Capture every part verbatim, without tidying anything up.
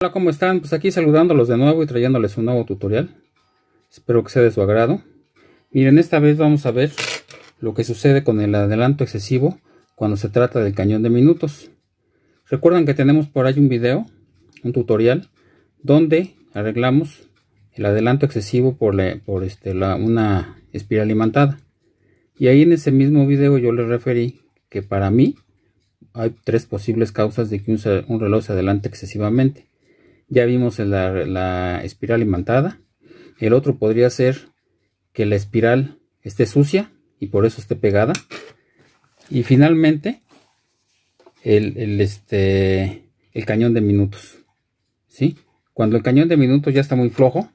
Hola, ¿cómo están? Pues aquí saludándolos de nuevo y trayéndoles un nuevo tutorial. Espero que sea de su agrado. Miren, esta vez vamos a ver lo que sucede con el adelanto excesivo cuando se trata del cañón de minutos. Recuerdan que tenemos por ahí un video, un tutorial, donde arreglamos el adelanto excesivo por, la, por este, la, una espiral imantada. Y ahí en ese mismo video yo les referí que para mí hay tres posibles causas de que un, un reloj se adelante excesivamente. Ya vimos la, la espiral imantada. El otro podría ser que la espiral esté sucia y por eso esté pegada. Y finalmente el, el, este, el cañón de minutos, ¿sí? Cuando el cañón de minutos ya está muy flojo,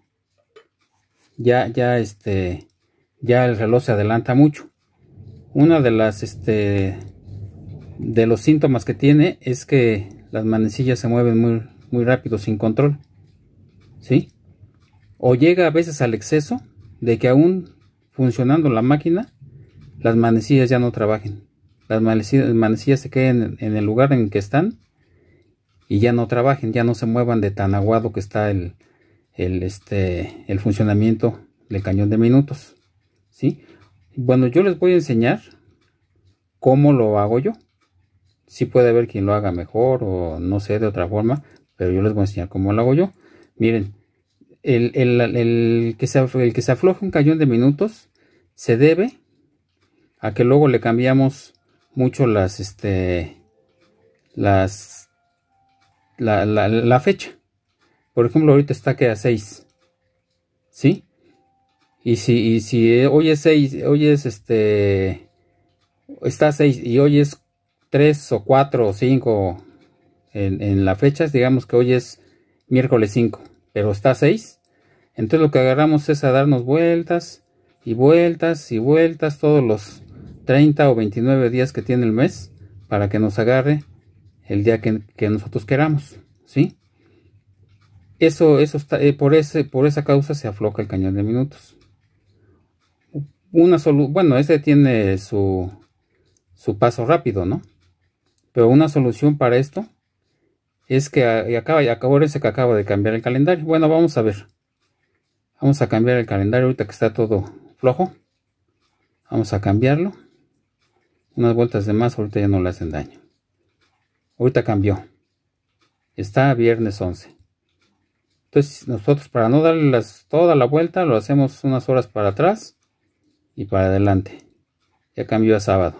ya, ya, este, ya el reloj se adelanta mucho. Una de las este, de los síntomas que tiene es que las manecillas se mueven muy, muy rápido sin control, ¿sí? O llega a veces al exceso de que aún funcionando la máquina, las manecillas ya no trabajen. Las manecillas, manecillas se queden en el lugar en que están y ya no trabajen, ya no se muevan de tan aguado que está el, el, este, el funcionamiento del cañón de minutos, ¿sí? Bueno, yo les voy a enseñar cómo lo hago yo. Sí puede haber quien lo haga mejor o no sé, de otra forma, pero yo les voy a enseñar cómo lo hago yo. Miren, el, el, el, que, se, el que se afloje un cañón de minutos se debe a que luego le cambiamos mucho las, este, las, la, la, la fecha. Por ejemplo, ahorita está que a seis, ¿sí? Y si, y si hoy es seis, hoy es este, está seis y hoy es tres o cuatro o cinco en, en las fechas, digamos que hoy es miércoles cinco, pero está seis, entonces lo que agarramos es a darnos vueltas y vueltas y vueltas todos los treinta o veintinueve días que tiene el mes para que nos agarre el día que, que nosotros queramos, ¿sí? Eso, eso está, eh, por, ese, por esa causa se afloja el cañón de minutos. Una solu bueno, ese tiene su, su paso rápido, ¿no? Pero una solución para esto es que acaba, acuérdense que acabo de cambiar el calendario. Bueno, vamos a ver. Vamos a cambiar el calendario ahorita que está todo flojo. Vamos a cambiarlo. Unas vueltas de más ahorita ya no le hacen daño. Ahorita cambió. Está viernes once. Entonces nosotros, para no darle las, toda la vuelta, lo hacemos unas horas para atrás y para adelante. Ya cambió a sábado.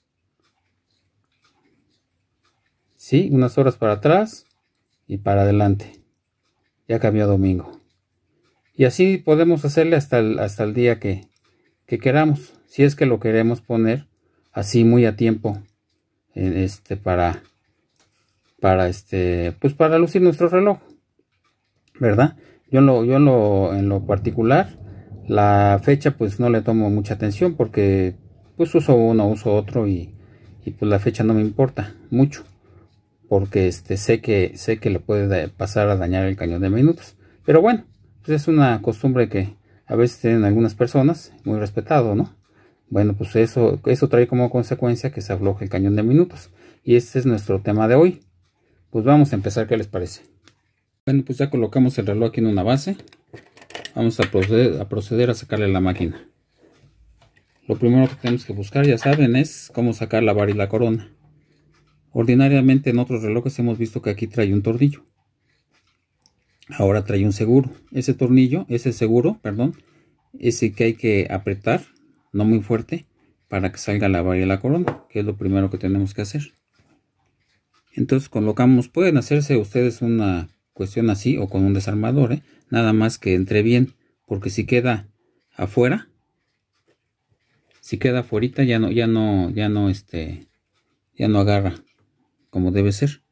Sí, unas horas para atrás y para adelante. Ya cambió a domingo. Y así podemos hacerle hasta el, hasta el día que, que queramos. Si es que lo queremos poner así muy a tiempo. En este, para, para este, pues para lucir nuestro reloj, ¿verdad? Yo en lo, yo en lo, en lo particular, la fecha pues no le tomo mucha atención porque pues uso uno, uso otro y, y pues la fecha no me importa mucho. Porque este, sé que sé que le puede pasar a dañar el cañón de minutos. Pero bueno, pues es una costumbre que a veces tienen algunas personas, muy respetado, ¿no? Bueno, pues eso, eso trae como consecuencia que se afloje el cañón de minutos. Y este es nuestro tema de hoy. Pues vamos a empezar, ¿qué les parece? Bueno, pues ya colocamos el reloj aquí en una base. Vamos a proceder a, proceder a sacarle la máquina. Lo primero que tenemos que buscar, ya saben, es cómo sacar la vara y la corona. Ordinariamente en otros relojes hemos visto que aquí trae un tornillo. Ahora trae un seguro. Ese tornillo, ese seguro, perdón, ese que hay que apretar, no muy fuerte, para que salga la vara y la corona, que es lo primero que tenemos que hacer. Entonces colocamos, pueden hacerse ustedes una cuestión así o con un desarmador, ¿eh? Nada más que entre bien, porque si queda afuera, si queda afuera ya no, ya no, ya no, este, ya no agarra como debe ser.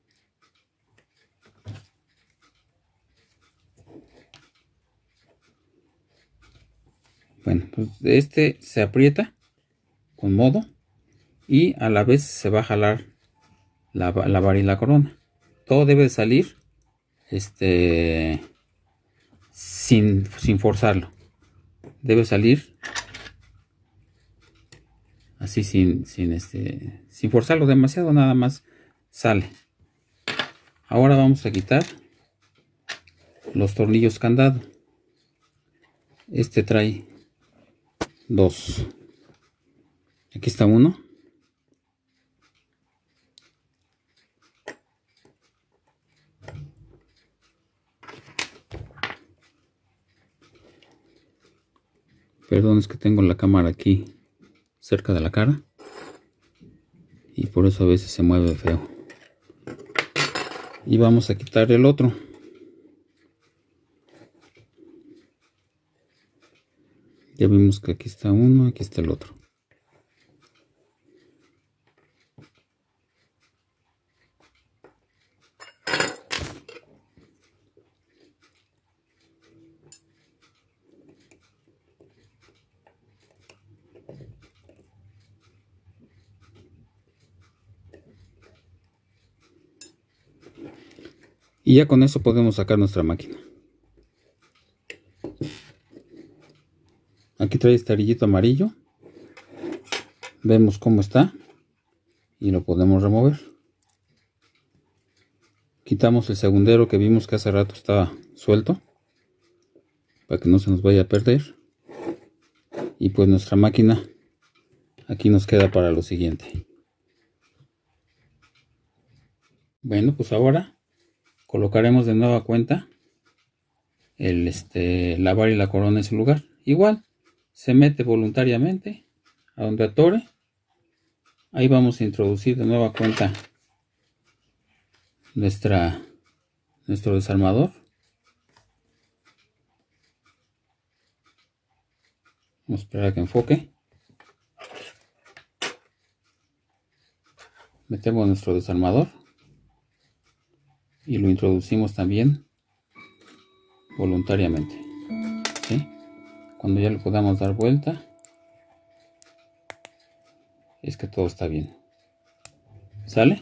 Bueno, pues este se aprieta con modo y a la vez se va a jalar la, la vara y la corona. Todo debe salir este sin, sin forzarlo. Debe salir así sin, sin, este, sin forzarlo demasiado, nada más sale. Ahora vamos a quitar los tornillos candado. Este trae dos. Aquí está uno. Perdón, es que tengo la cámara aquí cerca de la cara y por eso a veces se mueve feo. Y vamos a quitar el otro. Ya vimos que aquí está uno, aquí está el otro. Y ya con eso podemos sacar nuestra máquina. Aquí trae este arillito amarillo. Vemos cómo está. Y lo podemos remover. Quitamos el segundero que vimos que hace rato estaba suelto. Para que no se nos vaya a perder. Y pues nuestra máquina aquí nos queda para lo siguiente. Bueno, pues ahora colocaremos de nueva cuenta el este, la vara y la corona en su lugar. Igual se mete voluntariamente a donde atore. Ahí vamos a introducir de nueva cuenta nuestra, nuestro desarmador. Vamos a esperar a que enfoque. Metemos nuestro desarmador y lo introducimos también voluntariamente. ¿Sí? Cuando ya le podamos dar vuelta, es que todo está bien. ¿Sale?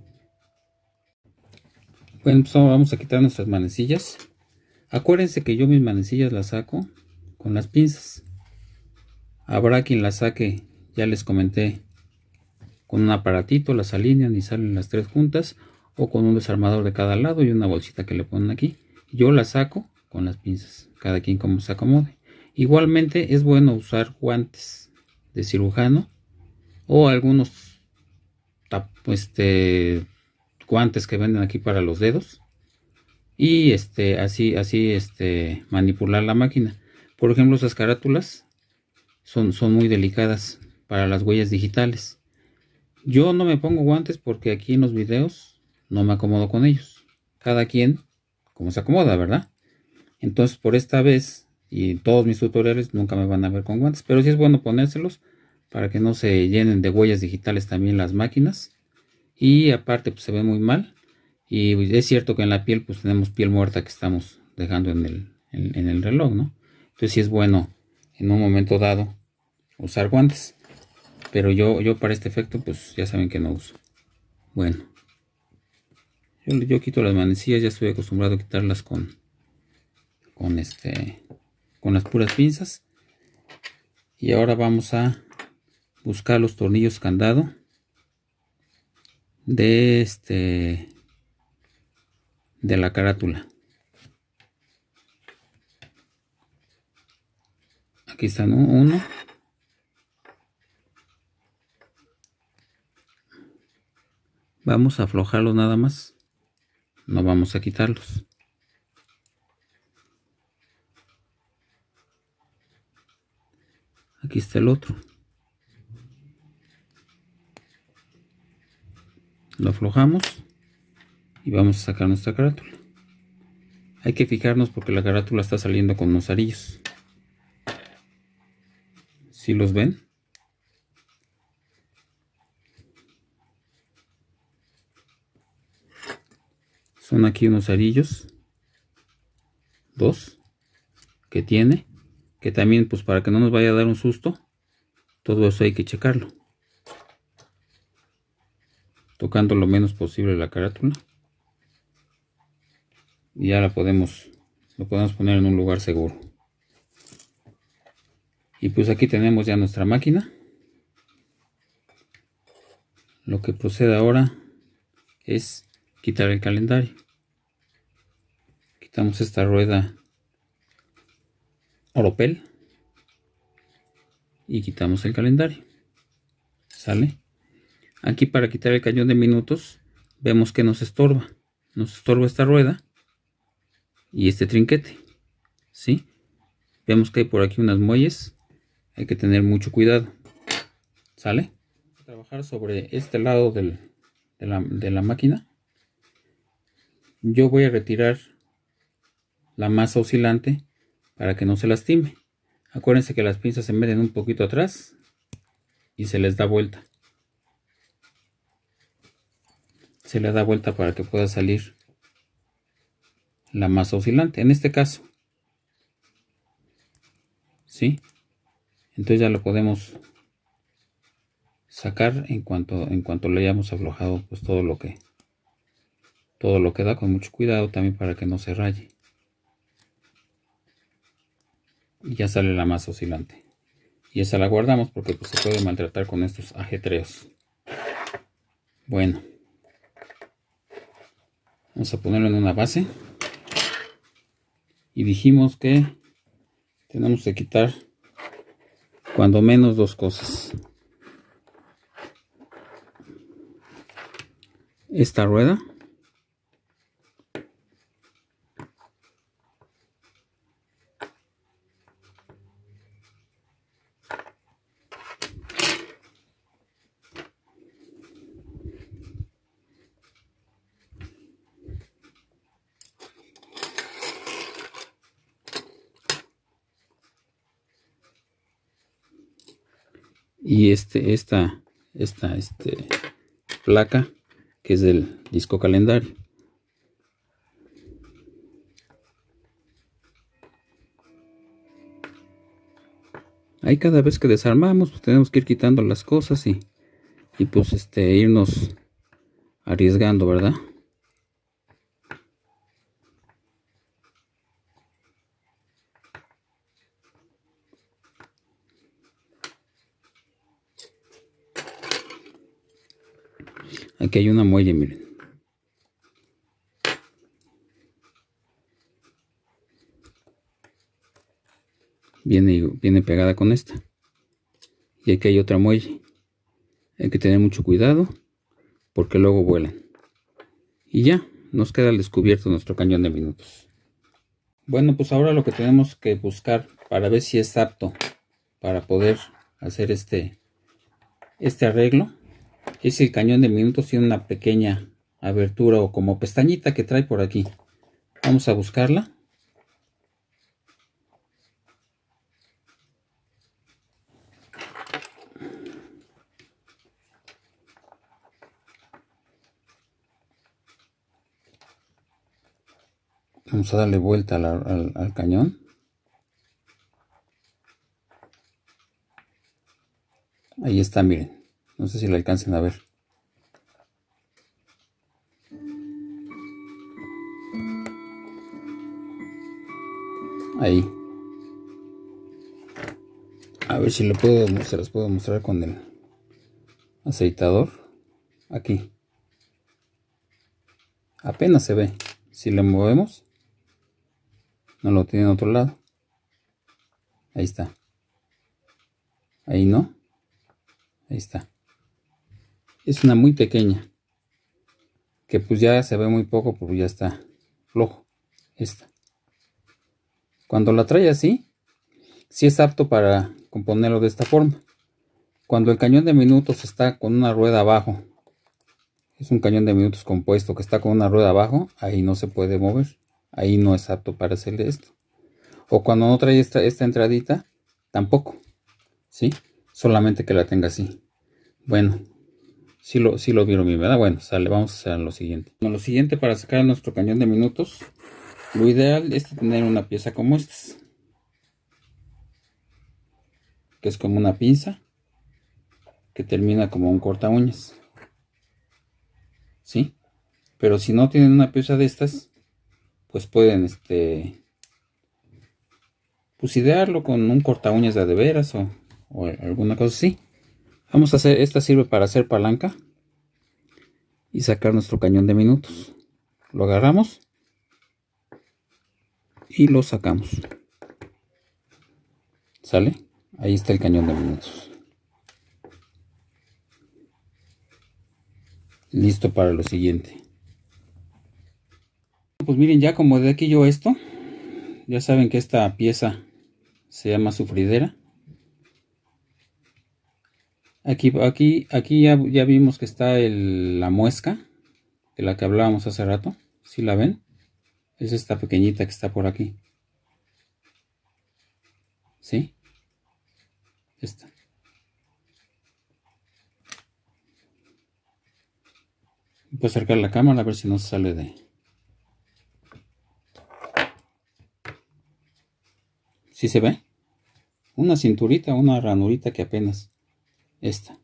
Bueno, pues ahora vamos a quitar nuestras manecillas. Acuérdense que yo mis manecillas las saco con las pinzas. Habrá quien las saque, ya les comenté, con un aparatito, las alinean y salen las tres juntas, o con un desarmador de cada lado y una bolsita que le ponen aquí. Yo las saco con las pinzas, cada quien como se acomode. Igualmente es bueno usar guantes de cirujano o algunos este, guantes que venden aquí para los dedos, y este, así, así este, manipular la máquina. Por ejemplo, esas carátulas son, son muy delicadas para las huellas digitales. Yo no me pongo guantes porque aquí en los videos no me acomodo con ellos. Cada quien como se acomoda, ¿verdad? Entonces por esta vez y en todos mis tutoriales nunca me van a ver con guantes, pero sí es bueno ponérselos para que no se llenen de huellas digitales también las máquinas. Y aparte pues se ve muy mal. Y es cierto que en la piel pues tenemos piel muerta que estamos dejando en el, en, en el reloj, ¿no? Entonces sí es bueno en un momento dado usar guantes. Pero yo, yo para este efecto pues ya saben que no uso. Bueno. Yo, yo quito las manecillas, ya estoy acostumbrado a quitarlas con, con, este, con las puras pinzas. Y ahora vamos a buscar los tornillos candado de, este, de la carátula. Aquí están uno. Vamos a aflojarlos nada más. No vamos a quitarlos. Aquí está el otro. Lo aflojamos y vamos a sacar nuestra carátula. Hay que fijarnos porque la carátula está saliendo con unos arillos. ¿Sí los ven? Son aquí unos arillos. Dos. Que tiene. Que también pues para que no nos vaya a dar un susto. Todo eso hay que checarlo. Tocando lo menos posible la carátula. Y ya la podemos, lo podemos poner en un lugar seguro. Y pues aquí tenemos ya nuestra máquina. Lo que procede ahora es quitar el calendario. Quitamos esta rueda oropel y quitamos el calendario. ¿Sale? Aquí, para quitar el cañón de minutos, vemos que nos estorba. Nos estorba esta rueda y este trinquete. ¿Sí? Vemos que hay por aquí unas muelles. Hay que tener mucho cuidado. ¿Sale? Vamos a trabajar sobre este lado del, de, la, de la máquina. Yo voy a retirar la masa oscilante para que no se lastime. Acuérdense que las pinzas se meten un poquito atrás y se les da vuelta. Se le da vuelta para que pueda salir la masa oscilante. En este caso, ¿sí? Entonces ya lo podemos sacar en cuanto en cuanto le hayamos aflojado pues todo lo que todo lo que da, con mucho cuidado también para que no se raye. Y ya sale la masa oscilante. Y esa la guardamos porque pues, se puede maltratar con estos ajetreos. Bueno, vamos a ponerlo en una base. Y dijimos que tenemos que quitar cuando menos dos cosas. Esta rueda. Y este, esta, esta este, placa que es del disco calendario. Ahí cada vez que desarmamos pues tenemos que ir quitando las cosas y, y pues este irnos arriesgando, ¿verdad? Aquí hay una muelle, miren. Viene, viene pegada con esta. Y aquí hay otra muelle. Hay que tener mucho cuidado porque luego vuelan. Y ya, nos queda al descubierto nuestro cañón de minutos. Bueno, pues ahora lo que tenemos que buscar para ver si es apto para poder hacer este, este arreglo es si el cañón de minutos tiene una pequeña abertura o como pestañita que trae por aquí. Vamos a buscarla. Vamos a darle vuelta al, al, al cañón. Ahí está, miren. No sé si la alcancen a ver. Ahí. A ver si le puedo, se las puedo mostrar con el aceitador. Aquí. Apenas se ve. Si le movemos, no lo tiene en otro lado. Ahí está. Ahí no. Ahí está. Es una muy pequeña. Que pues ya se ve muy poco porque ya está flojo. Esta. Cuando la trae así, sí es apto para componerlo de esta forma. Cuando el cañón de minutos está con una rueda abajo, es un cañón de minutos compuesto que está con una rueda abajo, ahí no se puede mover. Ahí no es apto para hacerle esto. O cuando no trae esta, esta entradita, tampoco. ¿Sí? Solamente que la tenga así. Bueno, si sí lo, sí lo vieron bien, ¿verdad? Bueno, sale, vamos a hacer lo siguiente. Bueno, lo siguiente para sacar nuestro cañón de minutos, lo ideal es tener una pieza como esta, que es como una pinza, que termina como un corta uñas. ¿Sí? Pero si no tienen una pieza de estas, pues pueden este pues idearlo con un corta uñas de a de veras o, o alguna cosa así. Vamos a hacer, esta sirve para hacer palanca y sacar nuestro cañón de minutos. Lo agarramos y lo sacamos. ¿Sale? Ahí está el cañón de minutos. Listo para lo siguiente. Pues miren, ya como de aquí yo esto, ya saben que esta pieza se llama sufridera. Aquí, aquí, aquí ya, ya vimos que está el, la muesca de la que hablábamos hace rato. ¿Sí la ven? Es esta pequeñita que está por aquí. ¿Sí? Esta. Voy a acercar la cámara a ver si no se sale de... ¿Sí se ve? Una cinturita, una ranurita que apenas... Esta.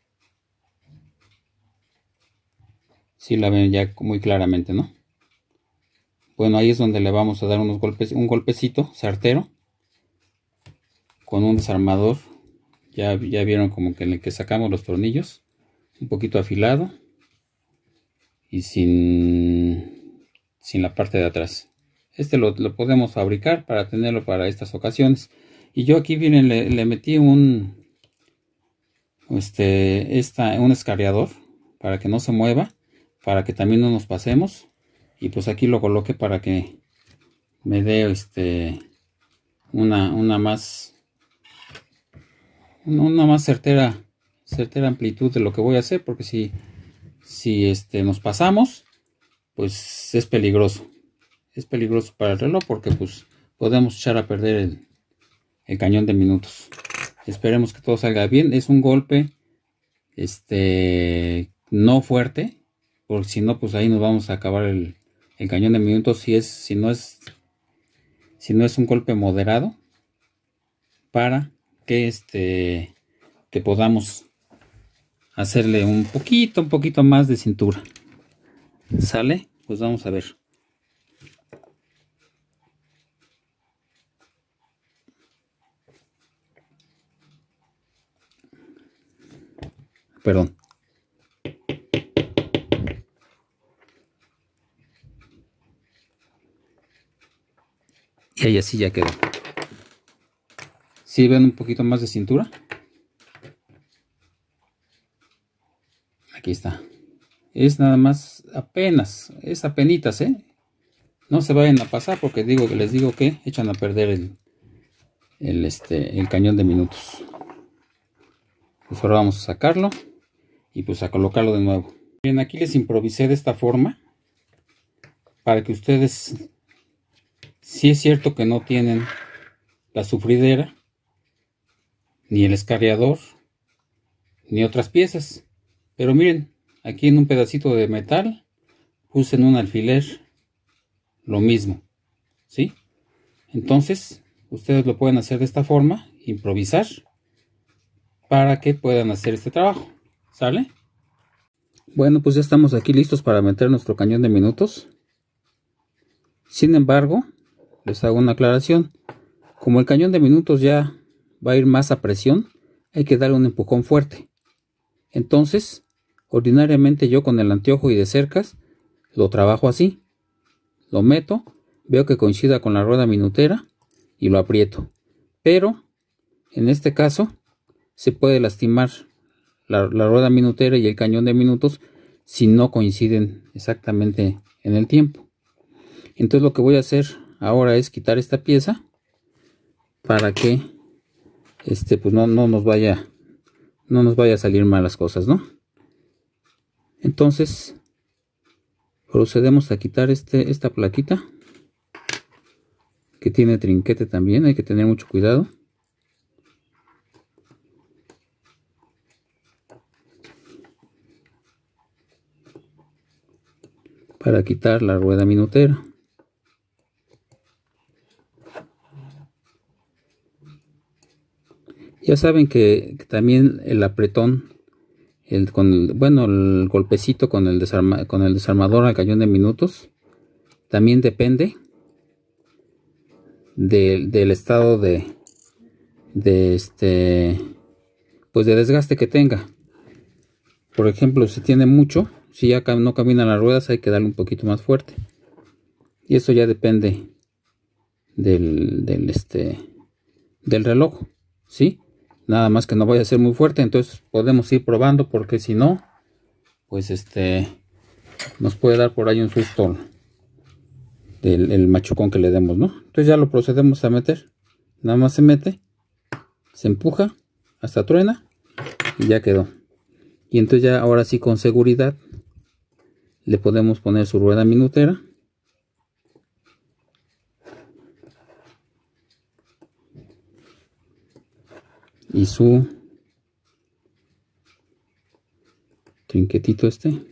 Sí la ven ya muy claramente, ¿no? Bueno, ahí es donde le vamos a dar unos golpes, un golpecito certero con un desarmador. Ya, ya vieron como que en el que sacamos los tornillos, un poquito afilado y sin, sin la parte de atrás. Este lo, lo podemos fabricar para tenerlo para estas ocasiones. Y yo aquí, miren, le, le metí un, este, esta, un escariador para que no se mueva, para que también no nos pasemos. Y pues aquí lo coloqué para que me dé este una, una más una más certera certera amplitud de lo que voy a hacer, porque si, si este, nos pasamos, pues es peligroso. Es peligroso para el reloj, porque pues podemos echar a perder el, el cañón de minutos. Esperemos que todo salga bien. Es un golpe este no fuerte, porque si no, pues ahí nos vamos a acabar el, el cañón de minutos. Si es, si no es, si no es un golpe moderado, para que este que podamos hacerle un poquito, un poquito más de cintura. ¿Sale? Pues vamos a ver. Perdón. Y ahí así ya quedó. ¿Sí ven un poquito más de cintura? Aquí está. Es nada más apenas, es apenitas, ¿eh? No se vayan a pasar, porque digo que les digo que echan a perder el, el, este, el cañón de minutos. Pues ahora vamos a sacarlo y pues a colocarlo de nuevo. Bien, aquí les improvisé de esta forma para que ustedes, si es cierto que no tienen la sufridera, ni el escariador, ni otras piezas, pero miren, aquí en un pedacito de metal puse en un alfiler lo mismo, ¿sí? Entonces ustedes lo pueden hacer de esta forma, improvisar, para que puedan hacer este trabajo. ¿Sale? Bueno, pues ya estamos aquí listos para meter nuestro cañón de minutos. Sin embargo, les hago una aclaración. Como el cañón de minutos ya va a ir más a presión, hay que darle un empujón fuerte. Entonces, ordinariamente yo con el anteojo y de cercas lo trabajo así. Lo meto, veo que coincida con la rueda minutera y lo aprieto. Pero, en este caso, se puede lastimar la, la rueda minutera y el cañón de minutos si no coinciden exactamente en el tiempo. Entonces lo que voy a hacer ahora es quitar esta pieza para que este pues no, no nos vaya no nos vaya a salir mal las cosas, ¿no? Entonces procedemos a quitar este esta plaquita que tiene trinquete también, hay que tener mucho cuidado. Para quitar la rueda minutera. Ya saben que, que también el apretón, el, con el, bueno, el golpecito con el, desarma, con el desarmador al cañón de minutos, también depende de, del estado de, de este, pues de desgaste que tenga. Por ejemplo, si tiene mucho, si ya no caminan las ruedas, hay que darle un poquito más fuerte. Y eso ya depende del, del este del reloj, ¿sí? Nada más que no vaya a ser muy fuerte, entonces podemos ir probando, porque si no, pues este nos puede dar por ahí un susto el, el machucón que le demos, ¿no? Entonces ya lo procedemos a meter. Nada más se mete, se empuja hasta truena y ya quedó. Y entonces ya ahora sí, con seguridad, le podemos poner su rueda minutera. Y su trinquetito este.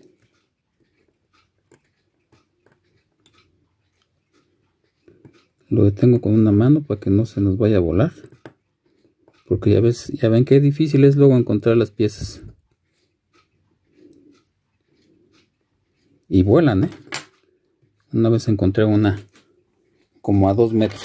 Lo detengo con una mano para que no se nos vaya a volar. Porque ya ves, ya ven que difícil es luego encontrar las piezas. Y vuelan, ¿eh? Una vez encontré una como a dos metros.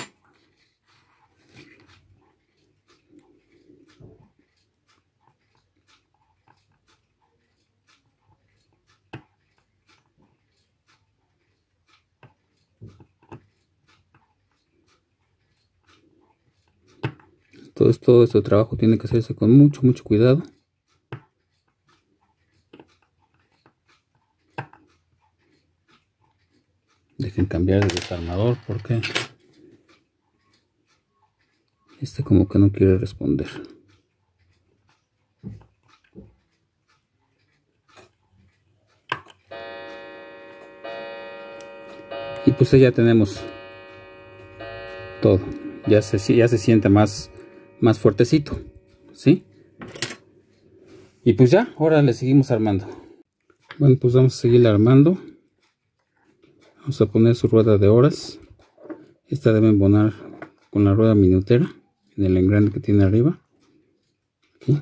Entonces todo este trabajo tiene que hacerse con mucho, mucho cuidado. Dejen cambiar de desarmador porque este como que no quiere responder. Y pues ya tenemos todo. Ya se, ya se siente más, más fuertecito, ¿sí? Y pues ya, ahora le seguimos armando. Bueno, pues vamos a seguir armando. Vamos a poner su rueda de horas. Esta debe embonar con la rueda minutera en el engrane que tiene arriba. Aquí.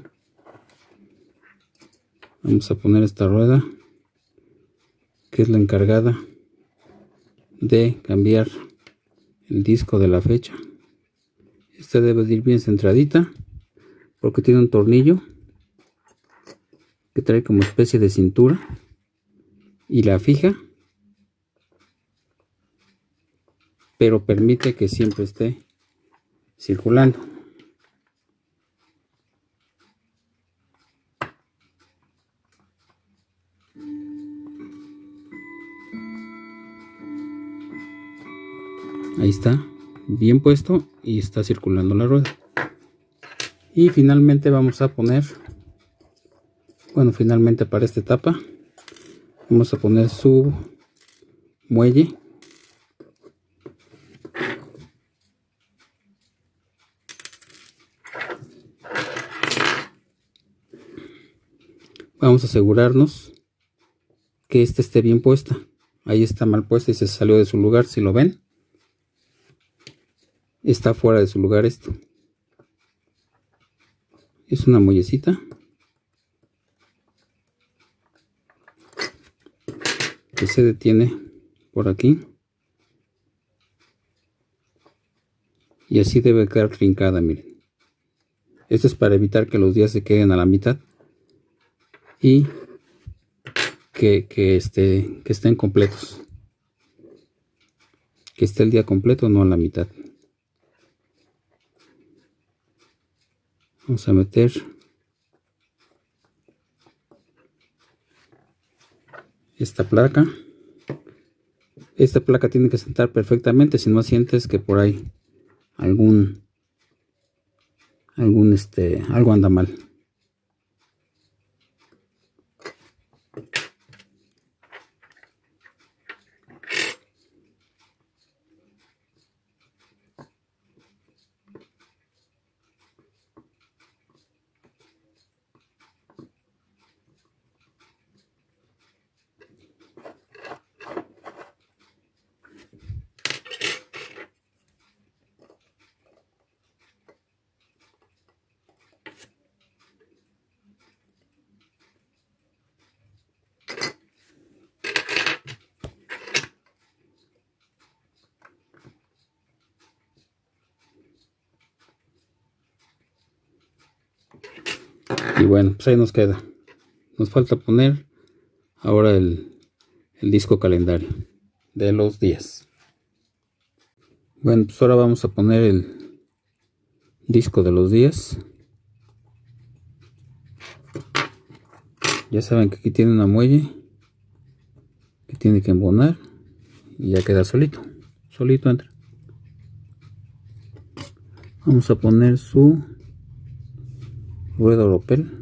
Vamos a poner esta rueda, que es la encargada de cambiar el disco de la fecha. Esta debe de ir bien centradita, porque tiene un tornillo que trae como especie de cintura y la fija, pero permite que siempre esté circulando. Ahí está, bien puesto y está circulando la rueda. Y finalmente vamos a poner, bueno, finalmente para esta etapa vamos a poner su muelle. Vamos a asegurarnos que esta esté bien puesta. Ahí está mal puesta y se salió de su lugar. Si lo ven, está fuera de su lugar esto. Es una muellecita que se detiene por aquí y así debe quedar trincada. Miren, esto es para evitar que los días se queden a la mitad y que, que, este, que estén completos, que esté el día completo, no a la mitad. Vamos a meter esta placa. Esta placa tiene que sentar perfectamente, si no sientes que por ahí algún algún este algo anda mal. Y bueno, pues ahí nos queda. Nos falta poner ahora el, el disco calendario de los días. Bueno, pues ahora vamos a poner el disco de los días. Ya saben que aquí tiene una muelle que tiene que embonar y ya queda solito, solito entra. Vamos a poner su rueda oropel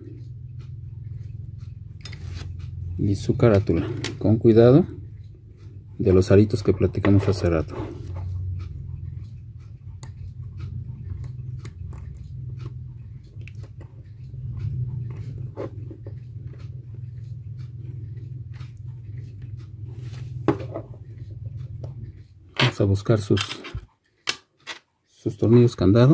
y su carátula, con cuidado de los aritos que platicamos hace rato. Vamos a buscar sus sus tornillos candado.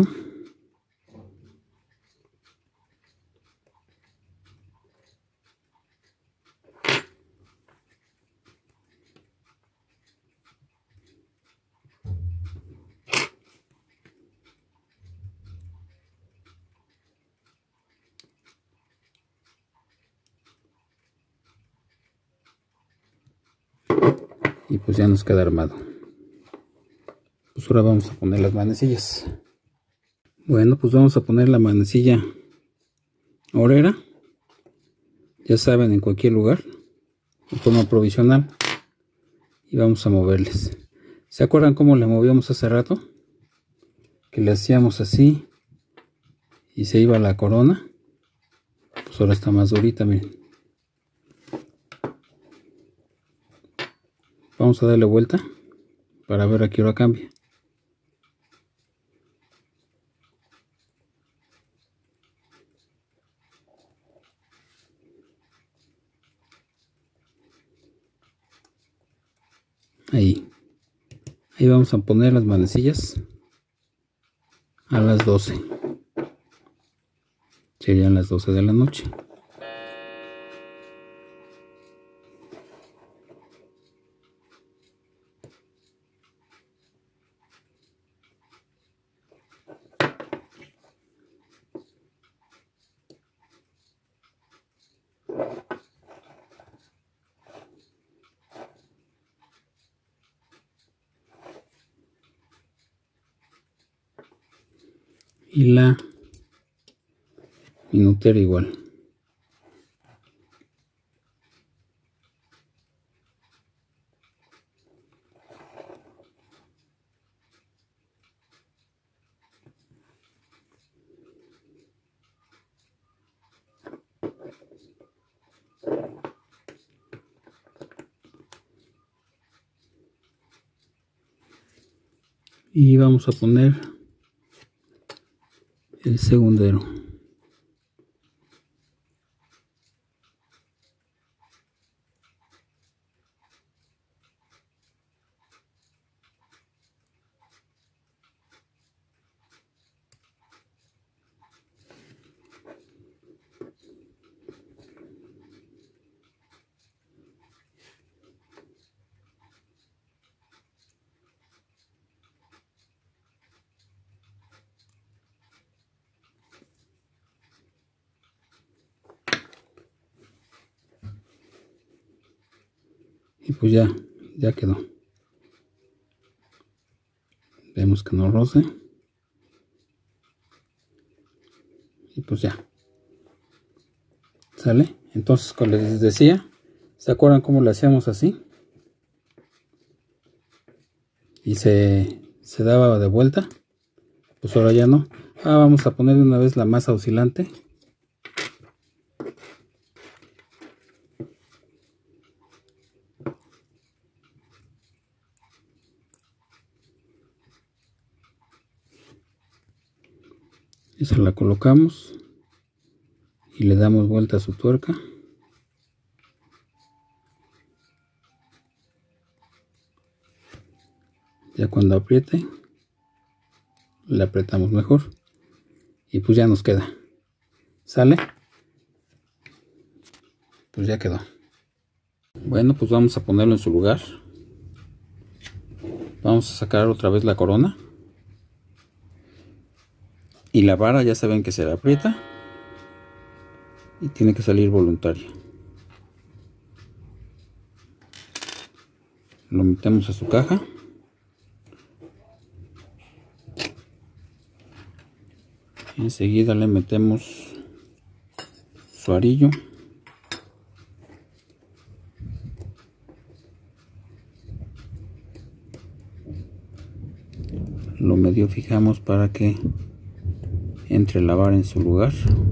Y pues ya nos queda armado. Pues ahora vamos a poner las manecillas. Bueno, pues vamos a poner la manecilla horera. Ya saben, en cualquier lugar, de forma provisional. Y vamos a moverles. ¿Se acuerdan cómo le movíamos hace rato? Que le hacíamos así y se iba la corona. Pues ahora está más durita, miren. Vamos a darle vuelta para ver a qué hora cambia. Ahí. Ahí vamos a poner las manecillas a las doce. Serían las doce de la noche. Y la minutera igual. Y vamos a poner el segundero. Y pues ya, ya quedó. Vemos que no roce. Y pues ya. ¿Sale? Entonces, como les decía, ¿se acuerdan cómo lo hacíamos así? Y se, se daba de vuelta. Pues ahora ya no. Ah, vamos a poner de una vez la masa oscilante. Esa la colocamos y le damos vuelta a su tuerca. Ya cuando apriete, le apretamos mejor y pues ya nos queda. ¿Sale? Pues ya quedó. Bueno, pues vamos a ponerlo en su lugar. Vamos a sacar otra vez la corona. Y la vara ya saben que se la aprieta y tiene que salir voluntaria. Lo metemos a su caja. Enseguida le metemos su arillo. Lo medio fijamos para que entre la vara en su lugar.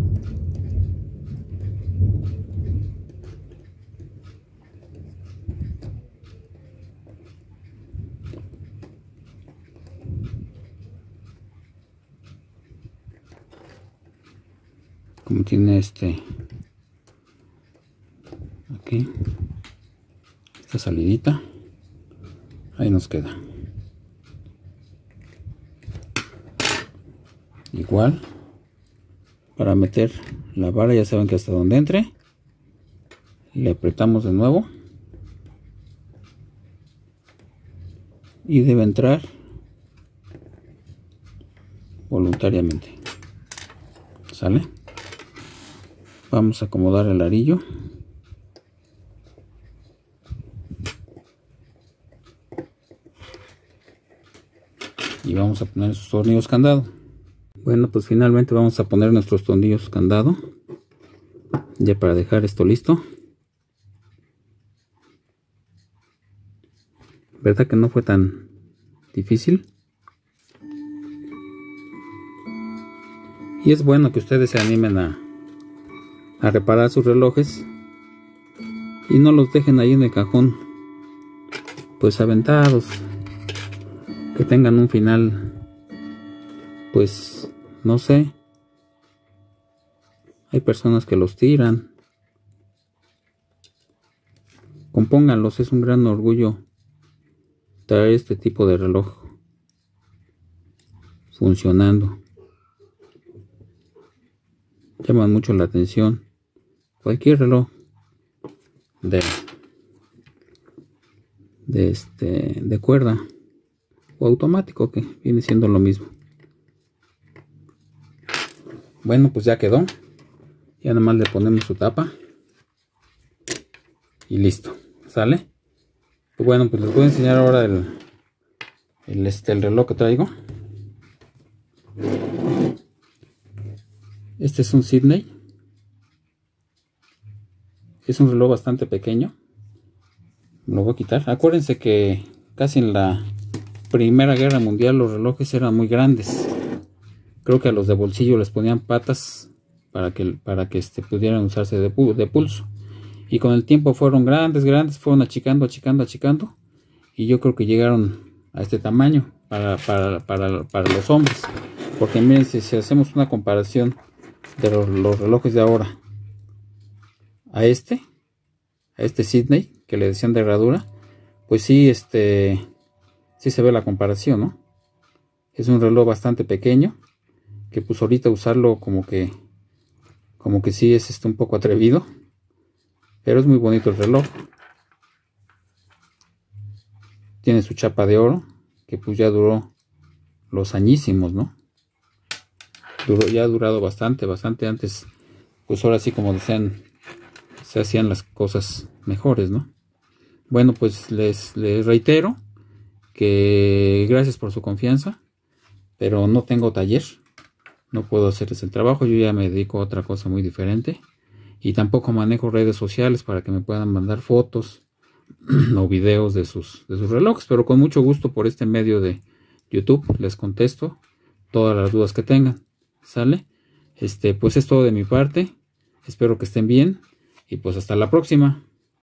Como tiene este aquí esta salidita, ahí nos queda. Igual para meter la vara, ya saben que hasta donde entre le apretamos de nuevo y debe entrar voluntariamente. ¿Sale? Vamos a acomodar el arillo. Y vamos a poner sus tornillos candado. Bueno, pues finalmente vamos a poner nuestros tornillos candado. Ya para dejar esto listo. ¿Verdad que no fue tan difícil? Y es bueno que ustedes se animen a a reparar sus relojes y no los dejen ahí en el cajón pues aventados, que tengan un final pues no sé. Hay personas que los tiran. Compónganlos, es un gran orgullo traer este tipo de reloj funcionando. Llaman mucho la atención. Cualquier reloj de, de, este, de cuerda o automático, que viene siendo lo mismo. Bueno, pues ya quedó. Ya nada más le ponemos su tapa y listo. ¿Sale? Pues bueno, pues les voy a enseñar ahora el, el, este, el reloj que traigo. Este es un Sydney. Es un reloj bastante pequeño. Lo voy a quitar. Acuérdense que casi en la Primera Guerra Mundial los relojes eran muy grandes. Creo que a los de bolsillo les ponían patas para que, para que este, pudieran usarse de, de pulso. Y con el tiempo fueron grandes, grandes, fueron achicando, achicando, achicando. Y yo creo que llegaron a este tamaño para, para, para, para los hombres. Porque miren, si, si hacemos una comparación de los, los relojes de ahora a este, a este Sydney que le decían de herradura, pues sí, este, sí se ve la comparación, ¿no? Es un reloj bastante pequeño, que pues ahorita usarlo como que, como que sí es este, un poco atrevido, pero es muy bonito el reloj. Tiene su chapa de oro, que pues ya duró los añísimos, ¿no? Duró, ya ha durado bastante, bastante antes, pues ahora sí, como decían, se hacían las cosas mejores, ¿no? Bueno, pues les, les reitero que gracias por su confianza, pero no tengo taller, no puedo hacerles el trabajo, yo ya me dedico a otra cosa muy diferente y tampoco manejo redes sociales para que me puedan mandar fotos o videos de sus, de sus relojes, pero con mucho gusto por este medio de YouTube les contesto todas las dudas que tengan. ¿Sale? Este, pues es todo de mi parte, espero que estén bien y pues hasta la próxima.